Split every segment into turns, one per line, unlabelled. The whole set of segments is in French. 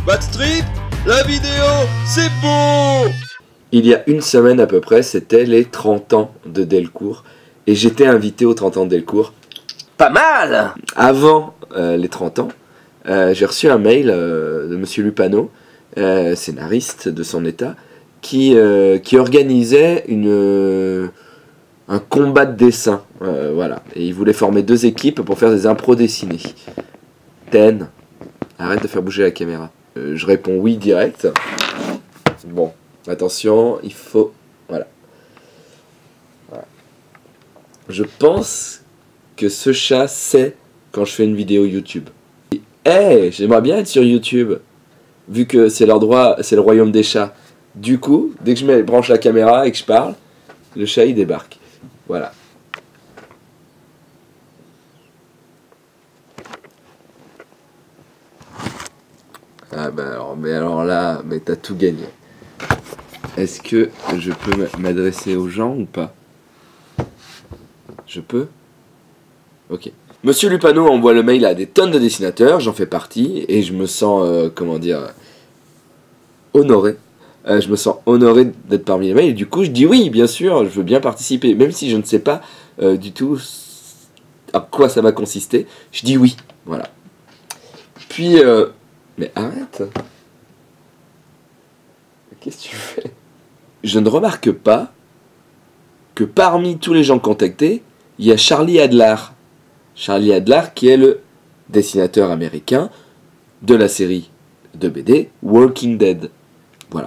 Backstreet, la vidéo, c'est beau!
Il y a une semaine à peu près, c'était les 30 ans de Delcourt. Et j'étais invité aux 30 ans de Delcourt.
Pas mal!
Avant les 30 ans, j'ai reçu un mail de Monsieur Lupano, scénariste de son état, qui organisait un combat de dessin. Voilà. Et il voulait former 2 équipes pour faire des impros dessinés. Ten, arrête de faire bouger la caméra. Je réponds oui direct. Bon, attention, il faut... Voilà. Je pense que ce chat sait quand je fais une vidéo YouTube. Hey, j'aimerais bien être sur YouTube, vu que c'est leur droit, c'est le royaume des chats. Du coup, dès que je branche la caméra et que je parle, le chat il débarque. Voilà. Ah bah alors là, mais t'as tout gagné. Est-ce que je peux m'adresser aux gens ou pas? Je peux? Ok. Monsieur Lupano envoie le mail à des tonnes de dessinateurs, j'en fais partie, et je me sens, comment dire, honoré. Je me sens honoré d'être parmi les mails, et du coup je dis oui, bien sûr, je veux bien participer, même si je ne sais pas du tout à quoi ça va consister, je dis oui, voilà. Puis, mais arrête! Qu'est-ce que tu fais? Je ne remarque pas que parmi tous les gens contactés, il y a Charlie Adler. Charlie Adler qui est le dessinateur américain de la série de BD Walking Dead. Voilà.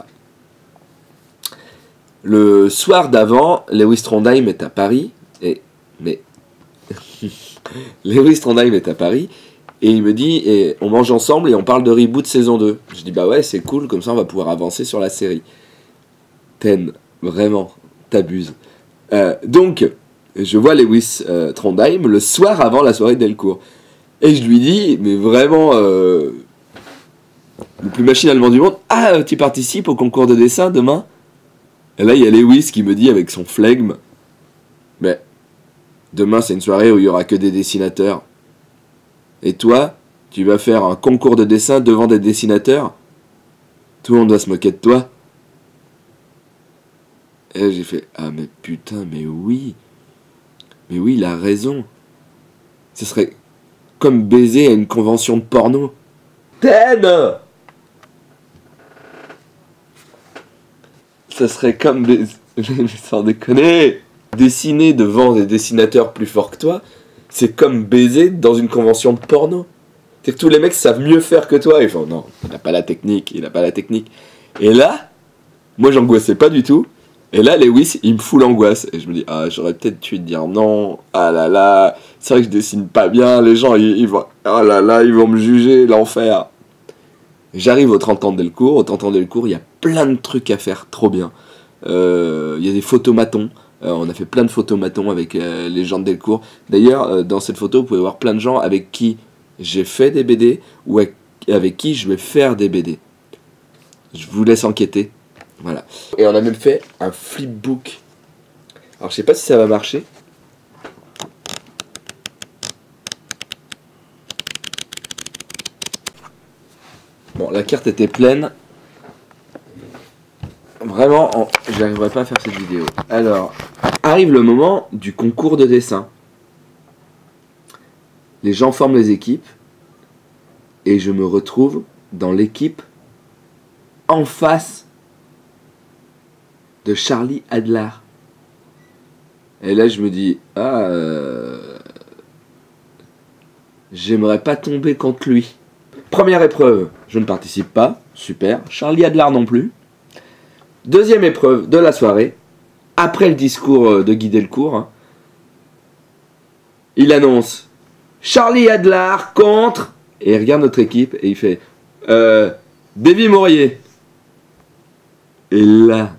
Le soir d'avant, Lewis Trondheim est à Paris. Lewis Trondheim est à Paris. Et il me dit, on mange ensemble et on parle de reboot saison 2. Je dis, bah ouais, c'est cool, comme ça on va pouvoir avancer sur la série. Ten, vraiment, t'abuses. Donc, je vois Lewis Trondheim le soir avant la soirée de Delcourt. Et je lui dis, mais vraiment, le plus machinalement du monde, ah, tu participes au concours de dessin demain? Et là, il y a Lewis qui me dit avec son flegme, mais demain c'est une soirée où il n'y aura que des dessinateurs. Et toi, tu vas faire un concours de dessin devant des dessinateurs? Tout le monde va se moquer de toi. Et j'ai fait, ah mais putain, mais oui, il a raison. Ce serait comme baiser à une convention de porno. Ten! Ça serait comme baiser... Sans déconner. Dessiner devant des dessinateurs plus forts que toi, c'est comme baiser dans une convention de porno. C'est que tous les mecs savent mieux faire que toi. Ils font, non, il n'a pas la technique, Et là, moi j'angoissais pas du tout. Et là, Lewis, il me fout l'angoisse. Et je me dis, ah, j'aurais peut-être tué de dire non. Ah là là, c'est vrai que je dessine pas bien. Les gens, ils vont, oh là là, ils vont me juger, l'enfer. J'arrive aux 30 ans de Delcourt. Aux 30 ans de Delcourt, il y a plein de trucs à faire, trop bien. Il y a des photomatons. On a fait plein de photomatons avec les gens de Delcourt. D'ailleurs, dans cette photo, vous pouvez voir plein de gens avec qui j'ai fait des BD ou avec qui je vais faire des BD. Je vous laisse enquêter. Voilà. Et on a même fait un flipbook. Alors je sais pas si ça va marcher. Bon, la carte était pleine. Vraiment, j'arriverai pas à faire cette vidéo. Alors, arrive le moment du concours de dessin. Les gens forment les équipes. Et je me retrouve dans l'équipe en face de Charlie Adler. Et là je me dis, ah, j'aimerais pas tomber contre lui. Première épreuve, je ne participe pas, super. Charlie Adler non plus. Deuxième épreuve de la soirée, après le discours de Guy Delcourt, hein, il annonce Charlie Adler contre, et il regarde notre équipe et il fait Davy Maurier. Et là,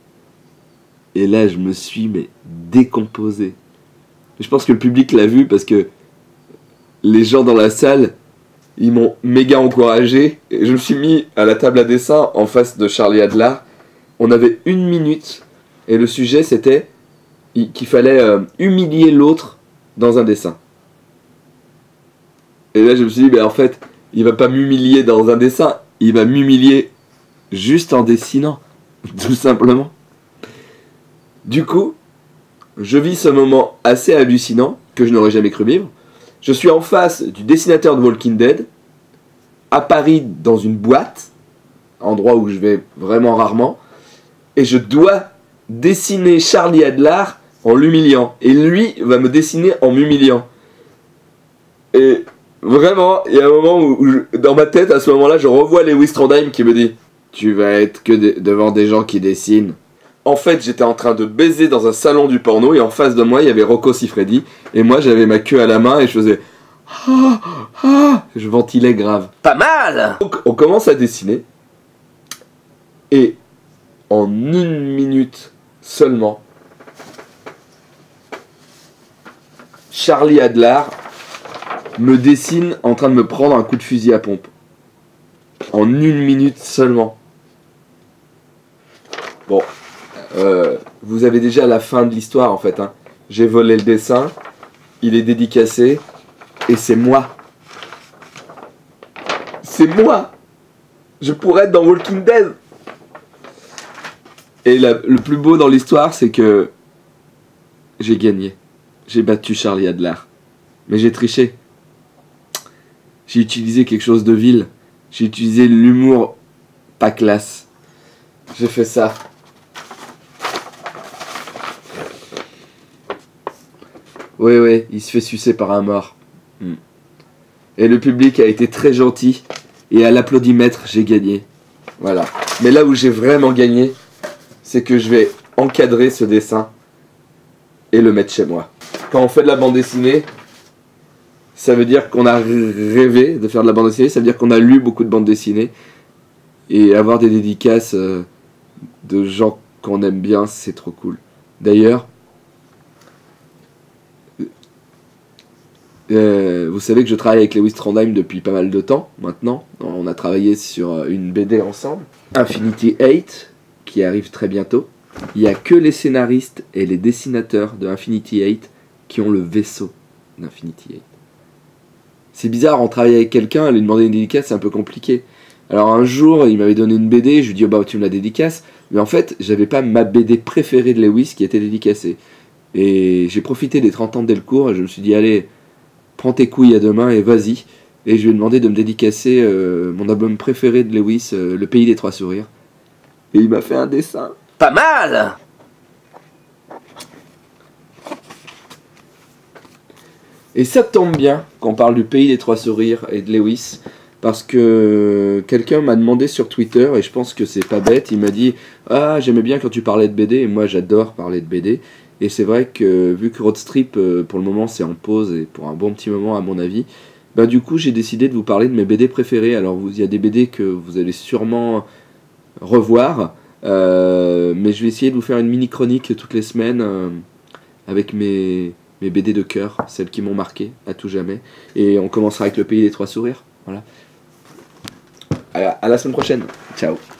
je me suis décomposé. Je pense que le public l'a vu parce que les gens dans la salle, ils m'ont méga encouragé. Et je me suis mis à la table à dessin en face de Charlie Adler. On avait 1 minute et le sujet c'était qu'il fallait humilier l'autre dans un dessin. Et là je me suis dit, en fait, il va pas m'humilier dans un dessin, il va m'humilier juste en dessinant, tout simplement. Du coup, je vis ce moment assez hallucinant que je n'aurais jamais cru vivre. Je suis en face du dessinateur de Walking Dead, à Paris dans une boîte, endroit où je vais vraiment rarement, et je dois dessiner Charlie Adler en l'humiliant. Et lui va me dessiner en m'humiliant. Et vraiment, il y a un moment où dans ma tête, à ce moment-là, je revois Lewis Trondheim qui me dit « Tu vas être que devant des gens qui dessinent ». En fait, j'étais en train de baiser dans un salon du porno et en face de moi, il y avait Rocco Siffredi. Et moi, j'avais ma queue à la main et je faisais « Ah, ah !» Je ventilais grave.
Pas mal.
Donc, on commence à dessiner. Et en 1 minute seulement, Charlie Adler me dessine en train de me prendre un coup de fusil à pompe. En 1 minute seulement. Bon, vous avez déjà la fin de l'histoire en fait. Hein. J'ai volé le dessin, il est dédicacé, et c'est moi. C'est moi. Je pourrais être dans Walking Dead. Et le plus beau dans l'histoire, c'est que j'ai gagné. J'ai battu Charlie Adler. Mais j'ai triché. J'ai utilisé quelque chose de vil. J'ai utilisé l'humour pas classe. J'ai fait ça. Oui, il se fait sucer par un mort. Et le public a été très gentil. Et à l'applaudimètre, j'ai gagné. Voilà. Mais là où j'ai vraiment gagné, c'est que je vais encadrer ce dessin et le mettre chez moi. Quand on fait de la bande dessinée, ça veut dire qu'on a rêvé de faire de la bande dessinée, ça veut dire qu'on a lu beaucoup de bandes dessinées. Et avoir des dédicaces de gens qu'on aime bien, c'est trop cool. D'ailleurs, vous savez que je travaille avec Lewis Trondheim depuis pas mal de temps maintenant. On a travaillé sur une BD ensemble, Infinity 8, qui arrive très bientôt. Il n'y a que les scénaristes et les dessinateurs de Infinity 8 qui ont le vaisseau d'Infinity 8. C'est bizarre, on travaille avec quelqu'un, lui demander une dédicace, c'est un peu compliqué. Alors un jour, il m'avait donné une BD, je lui ai dit oh, bah tu me la dédicaces. Mais en fait, j'avais pas ma BD préférée de Lewis qui était dédicacée. Et j'ai profité des 30 ans de Delcourt et je me suis dit allez, prends tes couilles à deux mains et vas-y. Et je lui ai demandé de me dédicacer mon album préféré de Lewis, Le Pays des Trois Sourires. Et il m'a fait un dessin.
Pas mal.
Et ça tombe bien qu'on parle du Pays des Trois Sourires et de Lewis, parce que quelqu'un m'a demandé sur Twitter, et je pense que c'est pas bête, il m'a dit « Ah, j'aimais bien quand tu parlais de BD », et moi j'adore parler de BD. Et c'est vrai que vu que Roadstrip, pour le moment, c'est en pause, et pour un bon petit moment à mon avis, bah du coup j'ai décidé de vous parler de mes BD préférés. Alors il y a des BD que vous allez sûrement revoir, mais je vais essayer de vous faire une mini chronique toutes les semaines avec mes BD de cœur, celles qui m'ont marqué à tout jamais. Et on commencera avec Le Pays des Trois Sourires. Voilà. À la semaine prochaine. Ciao.